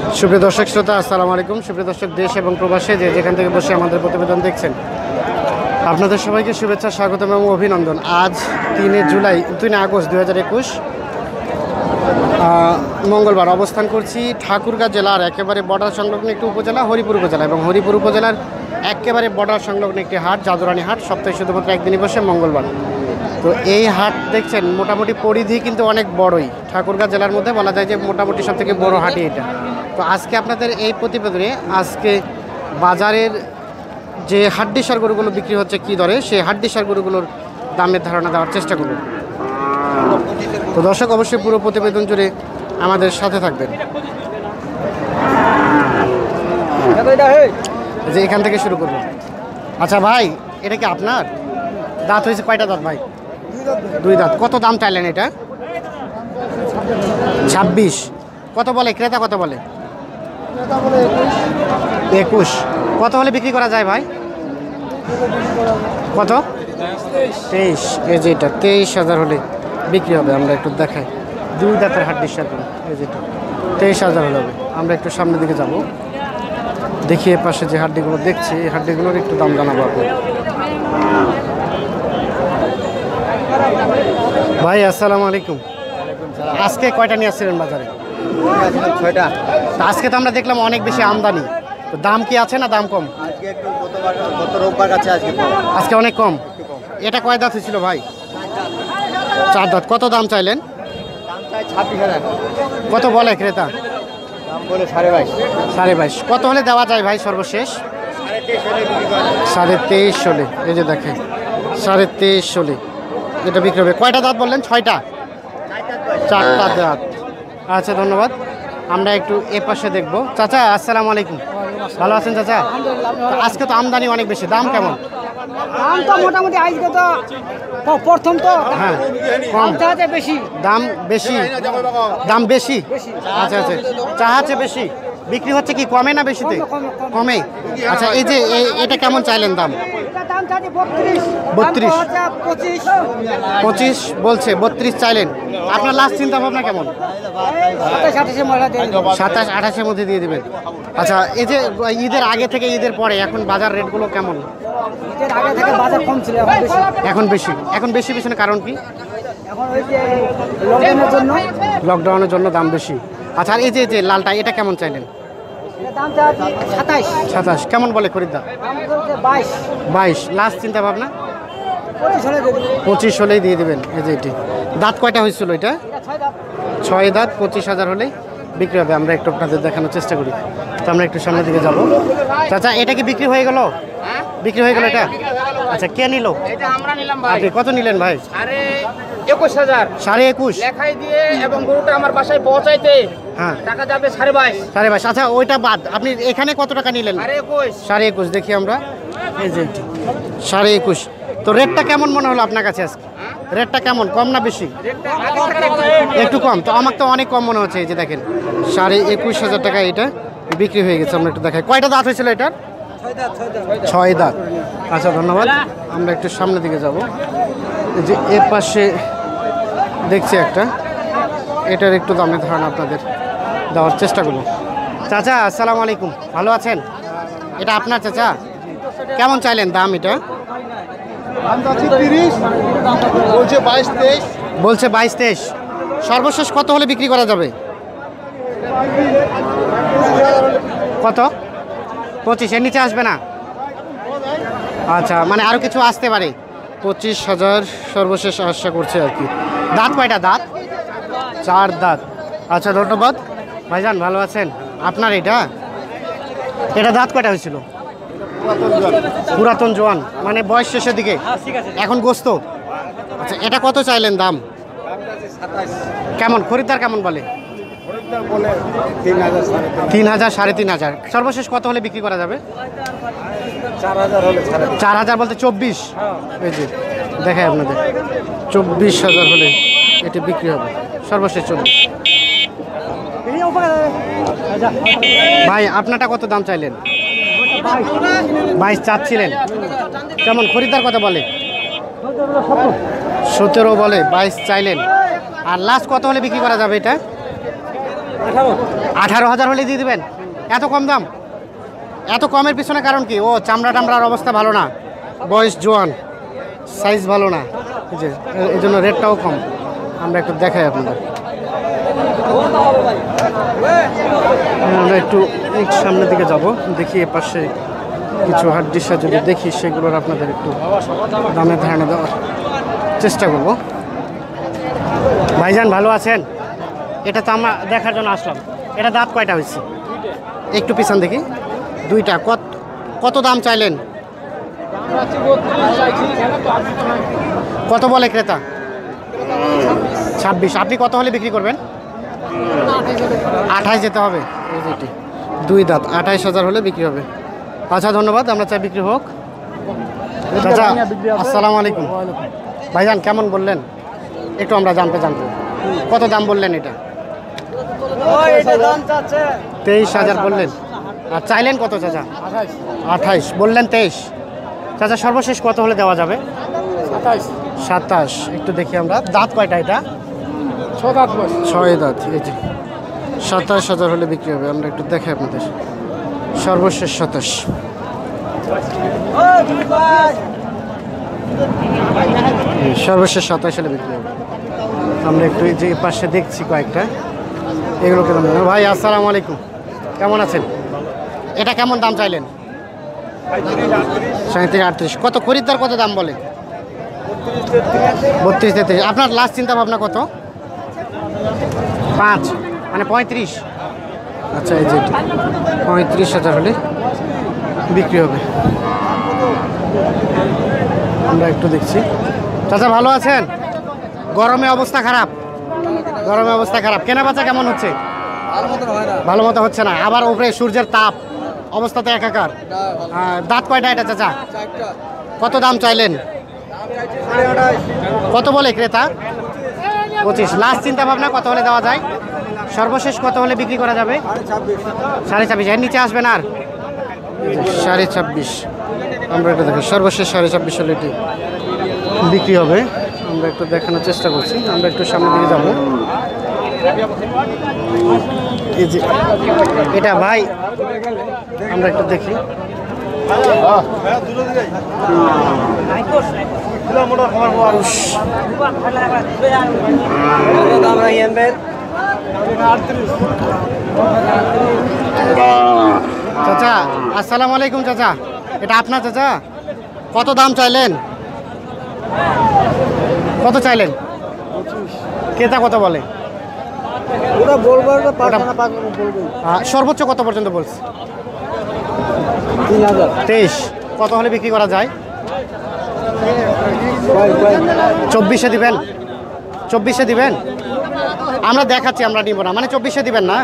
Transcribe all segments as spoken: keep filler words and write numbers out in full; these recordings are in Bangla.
সুপ্রিয় দর্শক শ্রোতা, আসসালামু আলাইকুম। সুপ্রিয় দর্শক, দেশ এবং প্রবাসে যে যেখান থেকে বসে আমাদের প্রতিবেদন দেখছেন, আপনাদের সবাইকে শুভেচ্ছা, স্বাগতম এবং অভিনন্দন। আজ তিনে জুলাই তিনে আগস্ট দুই হাজার একুশ মঙ্গলবার অবস্থান করছি ঠাকুরগাঁ জেলার একেবারে বর্ডার সংলগ্ন একটি উপজেলা হরিপুর উপজেলা, এবং হরিপুর উপজেলার একেবারে বর্ডার সংলগ্ন একটি হাট, জাদুরানী হাট। সপ্তাহে শুধুমাত্র একদিনই বসে, মঙ্গলবার। তো এই হাট দেখছেন মোটামুটি পরিধি কিন্তু অনেক বড়ই। ঠাকুরগাঁ জেলার মধ্যে বলা যায় যে মোটামুটি সব থেকে বড় হাটই এটা। তো আজকে আপনাদের এই প্রতিবেদনে আজকে বাজারের যে হাড্ডিসার গরুগুলো বিক্রি হচ্ছে কী দরে, সেই হাড্ডিসার গরুগুলোর দামের ধারণা দেওয়ার চেষ্টা করব। তো দর্শক, অবশ্যই পুরো প্রতিবেদন জুড়ে আমাদের সাথে থাকবেন। যে এখান থেকে শুরু করব। আচ্ছা ভাই, এটা কি আপনার? দাঁত হয়েছে কয়টা দাঁত ভাই? দুই দাঁত। কত দাম চাইলেন এটা? ছাব্বিশ। কত বলে ক্রেতা? কত বলে? একুশ। কত হলে বিক্রি করা যায় ভাই? কত? তেইশ। এই যে এটা তেইশ হাজার হলে বিক্রি হবে। আমরা একটু দেখাই। দুই দাঁতের হাড্ডিসার গরু, এই যেটা তেইশ হাজার হলে হবে। আমরা একটু সামনের দিকে যাব, দেখি এ পাশে যে হাড্ডিগুলো দেখছি, এই হাড্ডিগুলোর একটু দাম জানাবো আপনি। ভাই আসসালামু আলাইকুম। আজকে কয়টা নিয়ে আসছিলেন বাজারে? ছয়টা। আজকে তো আমরা দেখলাম অনেক বেশি আমদানি। তো দাম কি আছে না দাম কম? আজকে একটু গতবার গত রোববার কাছে আজকে আজকে অনেক কম। এটা কয় দাঁত হয়েছিল ভাই? চার দাঁত। কত দাম চাইলেন? দাম চাই ছাব্বিশ হাজার। কত বলে ক্রেতা? দাম বলে সাড়ে বাইশ। সাড়ে বাইশ। কত হলে দেওয়া যায় ভাই সর্বশেষ? সাড়ে তেইশ হলে। এই যে দেখেন সাড়ে তেইশ হলে এটা বিক্রি হবে। কয়টা দাঁত বললেন? ছয়টা। চারটা দাঁত। আচ্ছা, ধন্যবাদ। আমরা একটু এ পাশে দেখবো। চাচা আসসালামু আলাইকুম। ভালো আছেন চাচা? আজকে তো আমদানি অনেক বেশি, দাম কেমন? দাম তো মোটামুটি আজকে তো প্রথম তো হ্যাঁ, কম বেশি। দাম বেশি। দাম বেশি। আচ্ছা আচ্ছা, চাহাচ্ছে বেশি। বিক্রি হচ্ছে কি কমে না বেশিতে? কমে। আচ্ছা, এই যে এ- এটা কেমন চাইলেন দাম? বত্রিশ। পঁচিশ বলছে, বত্রিশ চাইলেন। আপনার লাস্ট চিন্তা ভাবনা কেমন? সাতাশ আঠাশের মধ্যে দিয়ে দেবেন। আচ্ছা, এই যে ঈদের আগে থেকে ঈদের পরে এখন বাজার রেটগুলো কেমন? আগে থেকে বাজার কম ছিল, এখন বেশি। এখন বেশি। এখন বেশি পিছনে কারণ কি? এখন ওই যে লকডাউনের জন্য লকডাউনের জন্য দাম বেশি। আচ্ছা, আর এই যে এই যে লালটা, এটা কেমন চাইলেন? এর দাম চাচ্ছি সাতাইশ। সাতাশ। কেমন বলে খরিদ্দার? দাম চলছে বাইশ। বাইশ। লাস্ট চিন্তা ভাবনা পঁচিশ হলে দেবে। পঁচিশ হলেই দিয়ে দেবেন। এই যে এটি দাঁত কয়টা হয়েছিল এটা? এটা ছয় দাম। ছয় দাঁত। পঁচিশ হাজার হলেই বিক্রি হবে। আমরা একটু আপনাদের দেখানোর চেষ্টা করি। তো আমরা একটু সামনের দিকে যাব। চাচা, এটা কি বিক্রি হয়ে গেল? বিক্রি হয়ে গেল এটা? আচ্ছা, কে নিল? এটা আমরা নিলাম ভাই। আপনি কত নিলেন ভাই? আরে একুশ হাজার সাড়ে একুশ। লেখাই দিয়ে এবং গরুটা আমার বাসায় পৌঁছাইতে হ্যাঁ, টাকা যাবে সাড়ে বাইশ। সাড়ে বাইশ। আচ্ছা, ওইটা বাদ আপনি এখানে কত টাকা নিলেন? আরে একুশ। সাড়ে একুশ। দেখি আমরা। এই যে এটি সাড়ে একুশ। তো রেটটা কেমন মনে হলো আপনার কাছে আজকে? রেটটা কেমন, কম না বেশি? রেটটা আগের থেকে একটু একটু কম। তো আমার তো অনেক কম মনে হচ্ছে। এই যে দেখেন সাড়ে একুশ হাজার টাকা এটা বিক্রি হয়ে গেছে। আমরা একটু দেখাই কয়টা দাঁত হয়েছিল এটার? ছয় দাঁত। আচ্ছা, ধন্যবাদ। আমরা একটু সামনের দিকে যাব। এই যে এ পাশে দেখছি একটা, এটার একটু দামের ধারণা আপনাদের দেওয়ার চেষ্টা করব। চাচা আসসালামু আলাইকুম। ভালো আছেন? এটা আপনার চাচা? কেমন চাইলেন দাম এটা? বলছে বাইশ তেইশ। বলছে বাইশ তেইশ। সর্বশেষ কত হলে বিক্রি করা যাবে? কত? পঁচিশ। এর নিচে আসবে না? আচ্ছা, মানে আরও কিছু আসতে পারে। পঁচিশ হাজার সর্বশেষ আশা করছে আর কি। দাঁত কয়টা? দাঁত চার দাঁত। আচ্ছা, ধন্যবাদ ভাইজান। ভালো আছেন? আপনার এটা এটা দাঁত কয়টা হয়েছিল? পুরাতন জোয়ান, মানে বয়স শেষের দিকে, এখন গোস্ত। আচ্ছা, এটা কত চাইলেন দাম? কেমন খরিদ্দার কেমন বলে? তিন হাজার সাড়ে তিন হাজার। সর্বশেষ কত হলে বিক্রি করা যাবে? চার হাজার হলে ছাড়ে। চার হাজার বলতে চব্বিশ। এই যে দেখাই আপনাদের, চব্বিশ হাজার হলে এটি বিক্রি হবে। সর্বশেষ চব্বিশ। ভাই আপনারটা কত দাম চাইলেন? বাইশ চাচ্ছিলেন। কেমন খরিদ্দার কত বলে? সতেরো বলে। বাইশ চাইলেন। আর লাস্ট কত হলে বিক্রি করা যাবে এটা? আঠারো হাজার হলে দিয়ে দিবেন? এত কম দাম? এত কমের পিছনে কারণ কি? ও চামড়া টামড়ার অবস্থা ভালো না, বয়স জোয়ান, সাইজ ভালো না, এই যে এই জন্য রেটটাও কম। আমরা একটু দেখাই আপনাদের, আমরা একটু সামনের দিকে যাব, দেখি এ পাশে কিছু হাড্ডিসা যদি দেখি সেগুলোর আপনাদের একটু দামের ধারণা দেওয়ার চেষ্টা করব। ভাইজান ভালো আছেন? এটা তো আমরা দেখার জন্য আসলাম। এটা দাঁত কয়টা হয়েছে? একটু পিছন দেখি। দুইটা। কত কত দাম চাইলেন? কত বলে ক্রেতা? ছাব্বিশ। আপনি কত হলে বিক্রি করবেন? আঠাশ যেতে হবে। এই যেটি দুই দাঁত, আঠাইশ হাজার হলে বিক্রি হবে। আচ্ছা ধন্যবাদ, আমরা চাই বিক্রি হোক। চাচা আসসালামু আলাইকুম। ভাইজান কেমন বললেন একটু আমরা জানতে জানতে কত দাম বললেন? এটা তেইশ হাজার বললেন। আর চাইলেন কত চাচা? আঠাইশ বললেন, তেইশ। চাচা সর্বশেষ কত হলে দেওয়া যাবে? সাতাশ। একটু দেখি আমরা, দাঁত কয়টা এটা? ছয় দাঁত। এই যে সাতাশ হাজার হলে বিক্রি হবে। আমরা একটু দেখাই আপনাদের, সর্বশেষ সাতাশ। সর্বশেষ সাতাশ হলে বিক্রি হবে। আমরা একটু যে পাশে দেখছি কয়েকটা, এগুলো কেমন? ভাই আসসালামু আলাইকুম, কেমন আছেন? এটা কেমন দাম চাইলেন? সাঁত্রিশ আটত্রিশ। কত খরিদ্দার কত দাম বলে? বত্রিশ তেত্রিশ। আপনার লাস্ট চিন্তা ভাবনা কত? পাঁচ, মানে পঁয়ত্রিশ। আচ্ছা এই যে পঁয়ত্রিশ হাজার হলে বিক্রি হবে। আমরা একটু দেখছি। চাচা ভালো আছেন? গরমে অবস্থা খারাপ, গরমে অবস্থা খারাপ। কেনা বেচা কেমন হচ্ছে? ভালো মতো হচ্ছে না। আবার উপরে সূর্যের তাপ, অবস্থা তো একাকার। দাঁত কয়টা এটা চাচা? কত দাম চাইলেন? কত বলে ক্রেতা? পঁচিশ। লাস্ট চিন্তা ভাবনা কত হলে দেওয়া যায়? সর্বশেষ কত হলে বিক্রি করা যাবে? সাড়ে ছাব্বিশ। এর নিচে আসবেন আর? সাড়ে ছাব্বিশ। আমরা একটু দেখি, সর্বশেষ সাড়ে ছাব্বিশ হলে এটি বিক্রি হবে। আমরা একটু দেখানোর চেষ্টা করছি। আমরা একটু সামনের দিকে যাব। এই যে এটা ভাই, আমরা একটু দেখি। চাচা আসসালামু আলাইকুম। চাচা এটা আপনার? চাচা কত দাম চাইলেন? কত চাইলেন? ক্রেতা কত বলে? সর্বোচ্চ কত পর্যন্ত বলছে? তেইশ। কত হলে বিক্রি করা যায়? চব্বিশে দিবেন? চব্বিশে দিবেন? আমরা দেখাচ্ছি, আমরা নিব না। মানে চব্বিশে দিবেন না?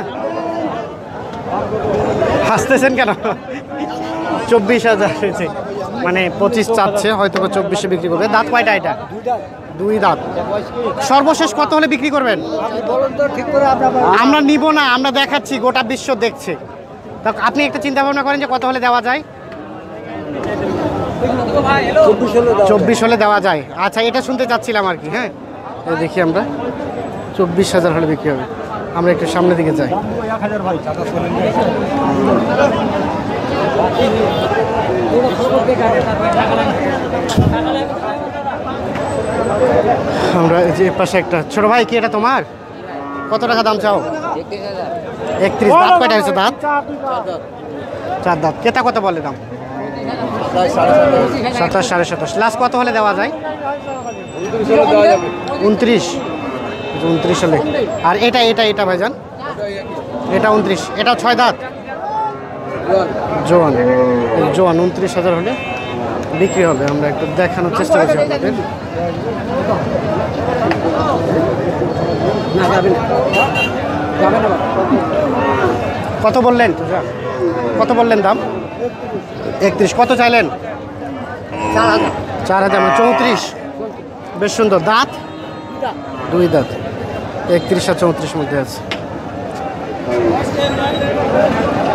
হাসতেছেন কেন? চব্বিশ হাজার মানে পঁচিশ চাচ্ছে, হয়তো চব্বিশে বিক্রি করবে। দাঁত কয়টা এটা? দুই দাঁত। সর্বশেষ কত হলে বিক্রি করবেন? আমরা নিব না, আমরা দেখাচ্ছি, গোটা বিশ্ব দেখছে। তা আপনি একটা চিন্তা ভাবনা করেন যে কত হলে দেওয়া যায়? চব্বিশ হলে দেওয়া যায়। আচ্ছা এটা শুনতে চাচ্ছিলাম আর কি। হ্যাঁ দেখি আমরা, চব্বিশ হাজার হলে বিক্রি হবে। আমরা একটু সামনের দিকে যাই। আমরা এই যে পাশে একটা ছোট ভাই, কি এটা তোমার? কত টাকা দাম চাও? একত্রিশ। দাঁত কয়টা হয়েছে? দাঁত চার দাঁত। ক্রেতা কত বলে দাম? সাতাশ সাড়ে সাতাশ। লাস্ট কত হলে দেওয়া যায়? উনত্রিশ। উনত্রিশ হলে। আর এটা এটা এটা ভাইজান, এটা উনত্রিশ। এটা ছয় দাঁত জোয়ান। জোয়ান উনত্রিশ হাজার হলে বিক্রি হবে। আমরা একটু দেখানোর চেষ্টা করছি আপনাদের। কত বললেন? কত বললেন দাম? একত্রিশ। কত চাইলেন? চার হাজার। চৌত্রিশ। বেশ সুন্দর। দাঁত দুই দাঁত। একত্রিশ আর চৌত্রিশ মধ্যে আছে।